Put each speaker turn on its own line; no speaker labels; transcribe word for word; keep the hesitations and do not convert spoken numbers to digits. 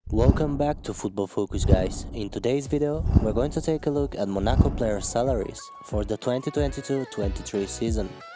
Welcome back to Football Focus, guys. In today's video, we're going to take a look at Monaco players' salaries for the twenty twenty-two twenty-three season.